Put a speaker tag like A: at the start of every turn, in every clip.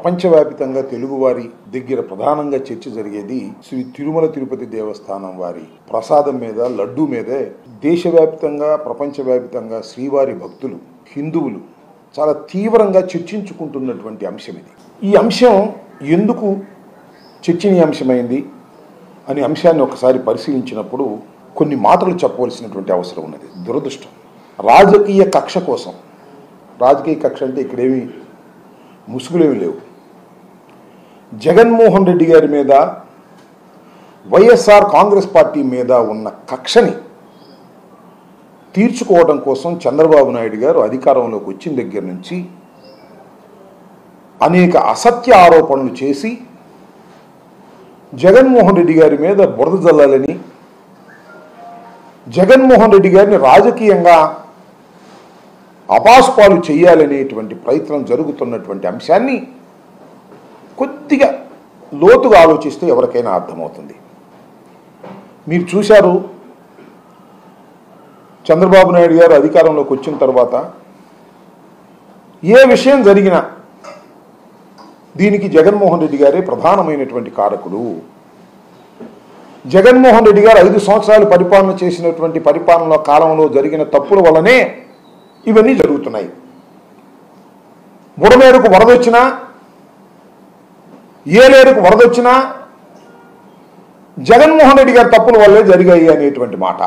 A: ప్రపంచవ్యాప్తంగా తెలుగువారి దగ్గర ప్రధానంగా చర్చ జరిగేది శ్రీ తిరుమల తిరుపతి దేవస్థానం వారి ప్రసాదం మీద, లడ్డూ మీదే. దేశవ్యాప్తంగా, ప్రపంచవ్యాప్తంగా శ్రీవారి భక్తులు, హిందువులు చాలా తీవ్రంగా చర్చించుకుంటున్నటువంటి అంశం ఇది. ఈ అంశం ఎందుకు చర్చనీయాంశమైంది అనే అంశాన్ని ఒకసారి పరిశీలించినప్పుడు కొన్ని మాటలు చెప్పవలసినటువంటి అవసరం ఉన్నది. దురదృష్టం, రాజకీయ కక్ష కోసం, రాజకీయ కక్ష అంటే ఇక్కడేమి ముసుగులేమి లేవు, జగన్మోహన్ రెడ్డి గారి మీద, వైఎస్ఆర్ కాంగ్రెస్ పార్టీ మీద ఉన్న కక్షని తీర్చుకోవడం కోసం చంద్రబాబు నాయుడు గారు అధికారంలోకి వచ్చిన దగ్గర నుంచి అనేక అసత్య ఆరోపణలు చేసి జగన్మోహన్ రెడ్డి గారి మీద బురద జల్లాలని, జగన్మోహన్ రెడ్డి గారిని రాజకీయంగా అపాస్పాలు చేయాలనేటువంటి ప్రయత్నం జరుగుతున్నటువంటి అంశాన్ని కొద్దిగా లోతుగా ఆలోచిస్తే ఎవరికైనా అర్థమవుతుంది. మీరు చూశారు, చంద్రబాబు నాయుడు గారు అధికారంలోకి వచ్చిన తర్వాత ఏ విషయం జరిగినా దీనికి జగన్మోహన్ రెడ్డి గారే ప్రధానమైనటువంటి కారకుడు. జగన్మోహన్ రెడ్డి గారు 5 సంవత్సరాలు పరిపాలన చేసినటువంటి పరిపాలన కాలంలో జరిగిన తప్పుల వల్లనే ఇవన్నీ జరుగుతున్నాయి. బుడమేరుకు వరదొచ్చినా, ఏలేరుకు వరదొచ్చినా జగన్మోహన్ రెడ్డి గారి తప్పుల వల్లే జరిగాయి అనేటువంటి మాట.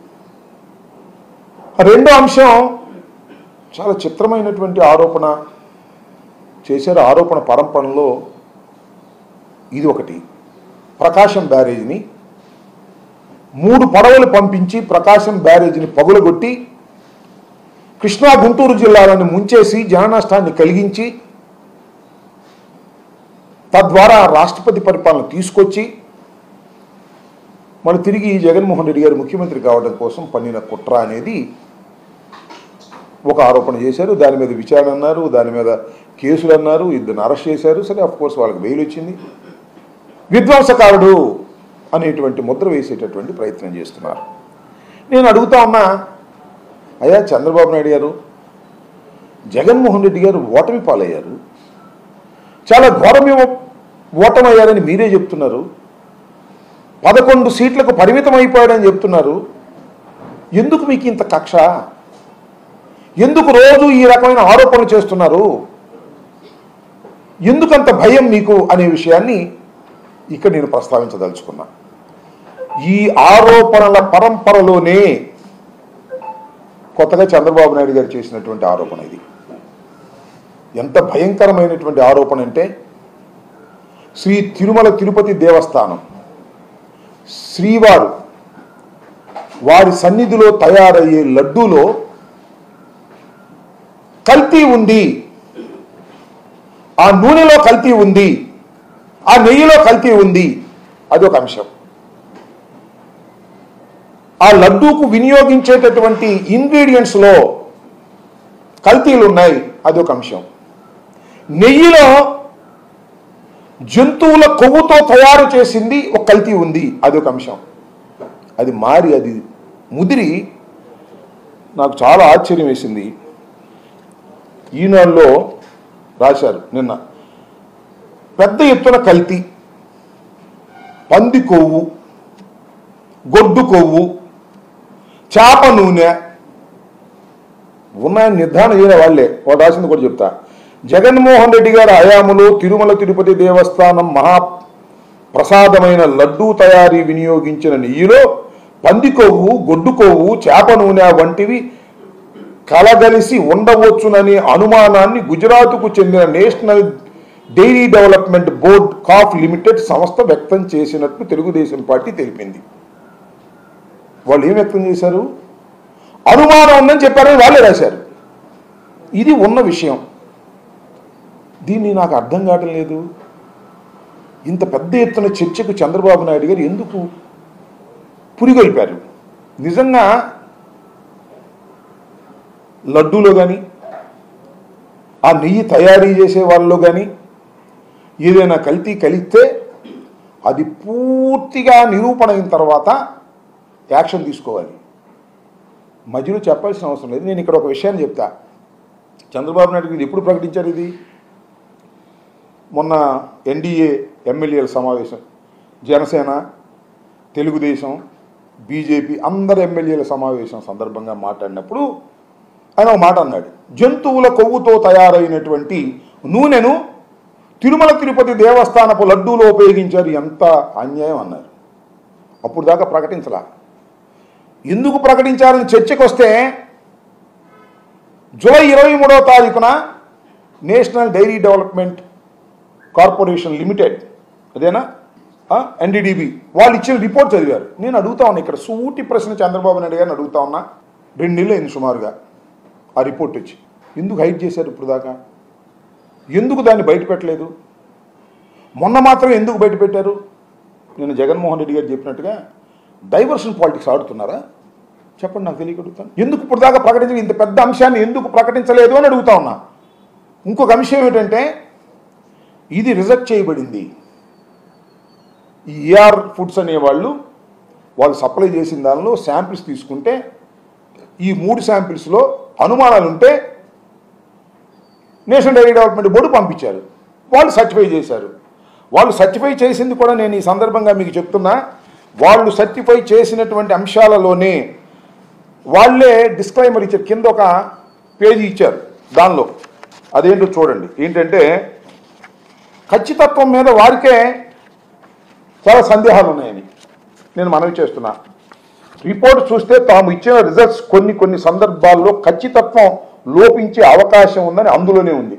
A: రెండో అంశం, చాలా చిత్రమైనటువంటి ఆరోపణ చేశారు. ఆరోపణ పరంపరలో ఇది ఒకటి. ప్రకాశం బ్యారేజీని 3 పడవలు పంపించి ప్రకాశం బ్యారేజీని పగులగొట్టి కృష్ణా గుంటూరు జిల్లాలను ముంచేసి జన నష్టాన్ని కలిగించి తద్వారా రాష్ట్రపతి పరిపాలన తీసుకొచ్చి మళ్ళీ తిరిగి జగన్మోహన్ రెడ్డి గారు ముఖ్యమంత్రి కావడం కోసం పన్నిన కుట్ర అనేది ఒక ఆరోపణ చేశారు. దాని మీద విచారణ అన్నారు, దాని మీద కేసులు అన్నారు, 2 అరెస్ట్ చేశారు. సరే, ఆఫ్ కోర్స్ వాళ్ళకి బెయిల్ వచ్చింది. విధ్వంసకారుడు అనేటువంటి ముద్ర వేసేటటువంటి ప్రయత్నం చేస్తున్నారు. నేను అడుగుతా ఉన్నా, అయ్యా చంద్రబాబు నాయుడు గారు, జగన్మోహన్ రెడ్డి గారు ఓటమి పాలయ్యారు, చాలా ఘోరమేమో ఓటమయ్యారని మీరే చెప్తున్నారు, 11 సీట్లకు పరిమితం అయిపోయాడని చెప్తున్నారు. ఎందుకు మీకు ఇంత కక్ష? ఎందుకు రోజు ఈ రకమైన ఆరోపణలు చేస్తున్నారు? ఎందుకంత భయం మీకు అనే విషయాన్ని ఇక్కడ నేను ప్రస్తావించదలుచుకున్నా. ఈ ఆరోపణల పరంపరలోనే కొత్తగా చంద్రబాబు నాయుడు గారు చేసినటువంటి ఆరోపణ ఇది. ఎంత భయంకరమైనటువంటి ఆరోపణ అంటే, శ్రీ తిరుమల తిరుపతి దేవస్థానం శ్రీవారు వారి సన్నిధిలో తయారయ్యే లడ్డూలో కల్తీ ఉంది, ఆ నూనెలో కల్తీ ఉంది, ఆ నెయ్యిలో కల్తీ ఉంది, అదొక అంశం. ఆ లడ్డూకు వినియోగించేటటువంటి ఇంగ్రీడియంట్స్లో కల్తీలు ఉన్నాయి, అదొక అంశం. నెయ్యిలో జంతువుల కొవ్వుతో తయారు చేసింది ఒక కల్తీ ఉంది, అదొక అంశం. అది మారి, అది ముదిరి నాకు చాలా ఆశ్చర్యం వేసింది. ఈనాడులో రాశారు నిన్న, పెద్ద ఎత్తున కల్తీ, పంది కొవ్వు, గొడ్డు కొవ్వు, చేప నూనె ఉన్నాయని నిర్ధారణ చేయని వాళ్ళే. వాళ్ళు రాసింది కూడా చెప్తా. జగన్మోహన్ రెడ్డి గారి హయాంలో తిరుమల తిరుపతి దేవస్థానం మహాప్రసాదమైన లడ్డూ తయారీ వినియోగించిన నెయ్యిలో పంది కొవ్వు, గొడ్డు కొవ్వు, చేప నూనె వంటివి కలగలిసి ఉండవచ్చుననే అనుమానాన్ని గుజరాత్కు చెందిన national dairy development board of limited సంస్థ వ్యక్తం చేసినట్లు తెలుగుదేశం పార్టీ తెలిపింది. వాళ్ళు ఏం వ్యక్తం చేశారు? అనుమానం ఉందని చెప్పారని వాళ్ళే రాశారు. ఇది ఉన్న విషయం. దీన్ని నాకు అర్థం కావటం లేదు. ఇంత పెద్ద ఎత్తున చర్చకు చంద్రబాబు నాయుడు గారు ఎందుకు పురిగొల్పారు? నిజంగా లడ్డూలో కానీ, ఆ నెయ్యి తయారీ చేసే వాళ్ళలో కానీ ఏదైనా కల్తీ కలిస్తే అది పూర్తిగా నిరూపణ అయిన తర్వాత యాక్షన్ తీసుకోవాలి. మధ్యలో చెప్పాల్సిన అవసరం లేదు. నేను ఇక్కడ ఒక విషయాన్ని చెప్తా. చంద్రబాబు నాయుడు గారు ఎప్పుడు ప్రకటించారు ఇది? మొన్న ఎన్డీఏ ఎమ్మెల్యేల సమావేశం, జనసేన, తెలుగుదేశం, బీజేపీ అందరు ఎమ్మెల్యేల సమావేశం సందర్భంగా మాట్లాడినప్పుడు ఆయన ఒక మాట అన్నాడు, జంతువుల కొవ్వుతో తయారైనటువంటి నూనెను తిరుమల తిరుపతి దేవస్థానపు లడ్డూలో ఉపయోగించారు, ఎంత అన్యాయం అన్నారు. అప్పుడు దాకా ప్రకటించలా. ఎందుకు ప్రకటించారని చర్చకు వస్తే జూలై 23వ తారీఖున national dairy development corporation limited, అదేనా ఎన్డీడీబీ, వాళ్ళు ఇచ్చిన రిపోర్ట్ చదివారు. నేను అడుగుతా ఉన్నా, ఇక్కడ సూటి ప్రశ్న చంద్రబాబు నాయుడు గారిని అడుగుతా ఉన్నా, 2 నెలలు అయింది సుమారుగా ఆ రిపోర్ట్ వచ్చి. ఎందుకు హైడ్ చేశారు ఇప్పుడు దాకా? ఎందుకు దాన్ని బయట పెట్టలేదు? మొన్న మాత్రం ఎందుకు బయట పెట్టారు? నేను జగన్మోహన్ రెడ్డి గారు చెప్పినట్టుగా డైవర్షన్ పాలిటిక్స్ ఆడుతున్నారా? చెప్పండి, నాకు తెలియగలుగుతాను. ఎందుకు ఇప్పుడు దాకా ప్రకటించలేదు? ఇంత పెద్ద అంశాన్ని ఎందుకు ప్రకటించలేదు అని అడుగుతా ఉన్నా. ఇంకొక అంశం ఏంటంటే, ఇది రిజెక్ట్ చేయబడింది. ఈ ఏఆర్ ఫుడ్స్ అనేవాళ్ళు సప్లై చేసిన దానిలో శాంపిల్స్ తీసుకుంటే ఈ 3 శాంపిల్స్లో అనుమానాలు ఉంటే నేషనల్ డైరీ డెవలప్మెంట్ బోర్డు పంపించారు. వాళ్ళు సర్టిఫై చేశారు. వాళ్ళు సర్టిఫై చేసింది కూడా నేను ఈ సందర్భంగా మీకు చెప్తున్నా, వాళ్ళు సర్టిఫై చేసినటువంటి అంశాలలోనే వాళ్ళే డిస్క్లైమర్ ఇచ్చారు. కింద ఒక పేజీ ఇచ్చారు, దానిలో అదేంటో చూడండి. ఏంటంటే, ఖచ్చితత్వం మీద వారికే చాలా సందేహాలు ఉన్నాయని నేను మనవి చేస్తున్నా. రిపోర్ట్ చూస్తే తాము ఇచ్చిన రిజల్ట్స్ కొన్ని సందర్భాల్లో ఖచ్చితత్వం లోపించే అవకాశం ఉందని అందులోనే ఉంది.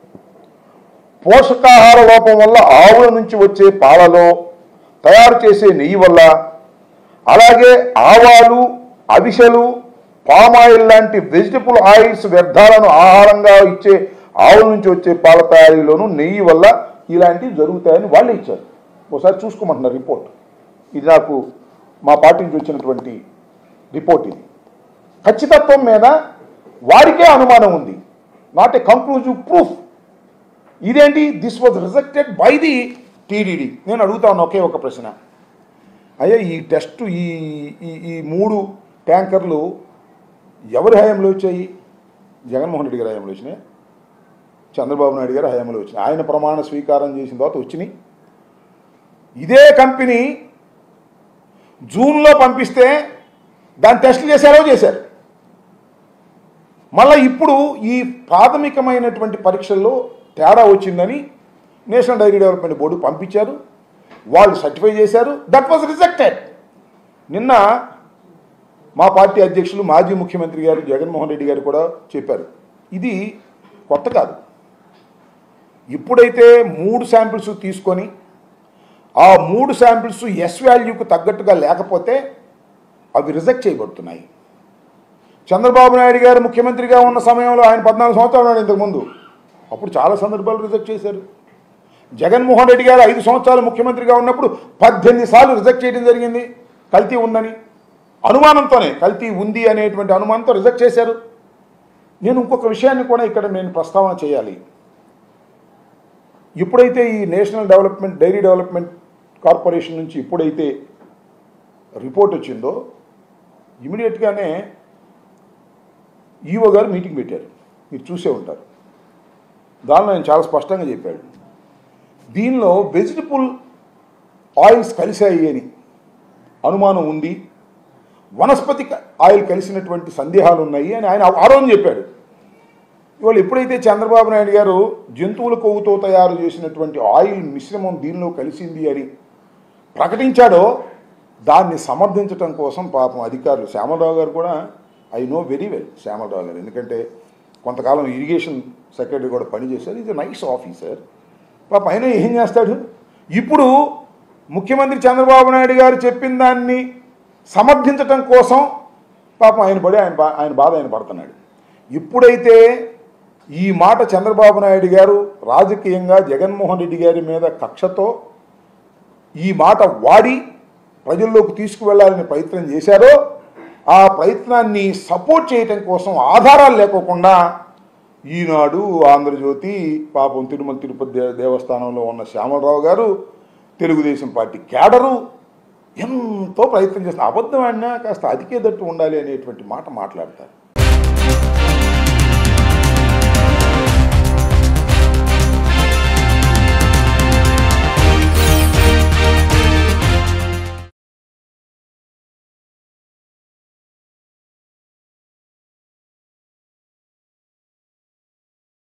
A: పోషకాహార లోపం వల్ల ఆవుల నుంచి వచ్చే పాలలో, తయారు చేసే నెయ్యి వల్ల, అలాగే ఆవాలు, అవిసెలు, పామాయిల్ లాంటి వెజిటబుల్ ఆయిల్స్ వ్యర్థాలను ఆహారంగా ఇచ్చే ఆవుల నుంచి వచ్చే పాల తయారీలోనూ నెయ్యి వల్ల ఇలాంటివి జరుగుతాయని వాళ్ళే ఇచ్చారు. ఒకసారి చూసుకోమంటున్నారు రిపోర్ట్. ఇది నాకు మా పార్టీ నుంచి వచ్చినటువంటి రిపోర్ట్. ఇది ఖచ్చితత్వం మీద వారికే అనుమానం ఉంది, నాట్ ఏ కంక్లూజివ్ ప్రూఫ్. ఇదేంటి, this was rejected by the TDD. నేను అడుగుతా ఉన్నా ఒకే ఒక ప్రశ్న, అయ్యా ఈ టెస్ట్ ఈ 3 ట్యాంకర్లు ఎవరి హయాంలో వచ్చాయి? జగన్మోహన్ రెడ్డి గారి హయాంలో వచ్చినాయి, చంద్రబాబు నాయుడు గారి హయాంలో వచ్చినాయి. ఆయన ప్రమాణ స్వీకారం చేసిన తర్వాత వచ్చినాయి. ఇదే కంపెనీ జూన్లో పంపిస్తే దాన్ని టెస్టులు చేశారు. మళ్ళీ ఇప్పుడు ఈ ప్రాథమికమైనటువంటి పరీక్షల్లో తేడా వచ్చిందని నేషనల్ డైరీ డెవలప్మెంట్ బోర్డు పంపించారు. వాళ్ళు సర్టిఫై చేశారు. That was rejected. నిన్న మా పార్టీ అధ్యక్షులు మాజీ ముఖ్యమంత్రి గారు జగన్మోహన్ రెడ్డి గారు కూడా చెప్పారు, ఇది కొత్త కాదు. ఇప్పుడైతే 3 శాంపిల్స్ తీసుకొని ఆ 3 శాంపిల్స్ ఎస్ వాల్యూకు తగ్గట్టుగా లేకపోతే అవి రిజెక్ట్ చేయబడుతున్నాయి. చంద్రబాబు నాయుడు గారు ముఖ్యమంత్రిగా ఉన్న సమయంలో ఆయన 14 సంవత్సరాలు ఉన్నాడు ఇంతకుముందు, అప్పుడు చాలా సందర్భాలు రిజెక్ట్ చేశారు. జగన్మోహన్ రెడ్డి గారు 5 సంవత్సరాలు ముఖ్యమంత్రిగా ఉన్నప్పుడు 18 సార్లు రిజెక్ట్ చేయడం జరిగింది. కల్తీ ఉందని అనుమానంతోనే, కల్తీ ఉంది అనేటువంటి అనుమానంతో రిజెక్ట్ చేశారు. నేను ఇంకొక విషయాన్ని కూడా ఇక్కడ నేను ప్రస్తావన చేయాలి. ఎప్పుడైతే ఈ నేషనల్ డైరీ డెవలప్మెంట్ కార్పొరేషన్ నుంచి ఎప్పుడైతే రిపోర్ట్ వచ్చిందో ఇమీడియట్గానే ఈఓ గారు మీటింగ్ పెట్టారు, మీరు చూసే ఉంటారు. దానిలో ఆయన చాలా స్పష్టంగా చెప్పాడు, దీనిలో వెజిటబుల్ ఆయిల్స్ కలిసాయి అని అనుమానం ఉంది, వనస్పతి ఆయిల్ కలిసినటువంటి సందేహాలు ఉన్నాయి అని ఆయన ఆరోపణ చెప్పాడు. ఇవాళ ఎప్పుడైతే చంద్రబాబు నాయుడు గారు జంతువుల కొవ్వుతో తయారు చేసినటువంటి ఆయిల్ మిశ్రమం దీనిలో కలిసింది అని ప్రకటించాడో దాన్ని సమర్థించడం కోసం పాపం అధికారులు, శ్యామలరావు గారు కూడా, I know very well Shyamalarao గారు, ఎందుకంటే కొంతకాలం ఇరిగేషన్ సెక్రటరీ కూడా పనిచేశారు. Is a nice officer. పాపం ఆయన ఏం చేస్తాడు, ఇప్పుడు ముఖ్యమంత్రి చంద్రబాబు నాయుడు గారు చెప్పిన దాన్ని సమర్థించటం కోసం పాపం ఆయన బాధ ఆయన పడుతున్నాడు. ఇప్పుడైతే ఈ మాట చంద్రబాబు నాయుడు గారు రాజకీయంగా జగన్మోహన్ రెడ్డి గారి మీద కక్షతో ఈ మాట వాడి ప్రజల్లోకి తీసుకువెళ్లాలని ప్రయత్నం చేశారో, ఆ ప్రయత్నాన్ని సపోర్ట్ చేయటం కోసం ఆధారాలు లేకోకుండా ఈనాడు, ఆంధ్రజ్యోతి, పాపం తిరుమల తిరుపతి దేవస్థానంలో ఉన్న శ్యామలరావు గారు, తెలుగుదేశం పార్టీ క్యాడరు ఎంతో ప్రయత్నం చేస్తున్నారు. అబద్ధం ఆడినా కాస్త అతికేదట్టు ఉండాలి అనేటువంటి మాట మాట్లాడతారు.